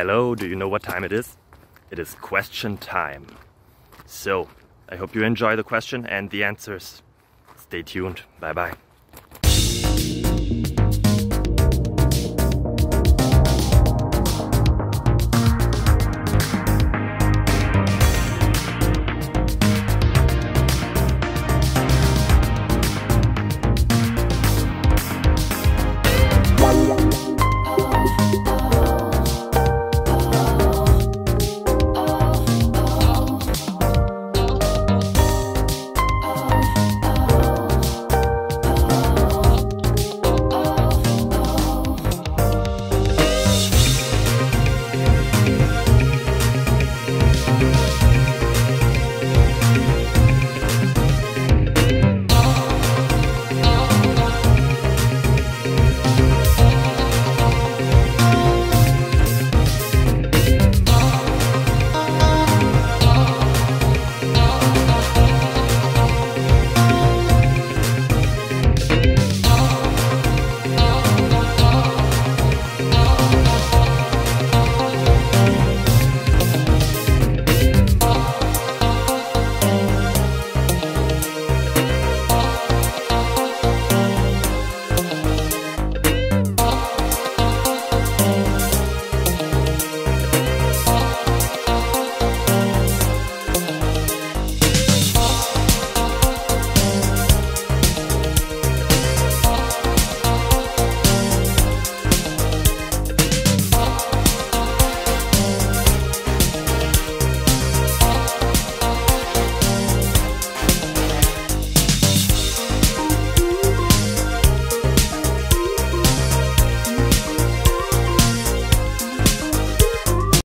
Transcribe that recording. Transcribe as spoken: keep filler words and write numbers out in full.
Hello, do you know what time it is? It is question time. So, I hope you enjoy the question and the answers. Stay tuned. Bye bye.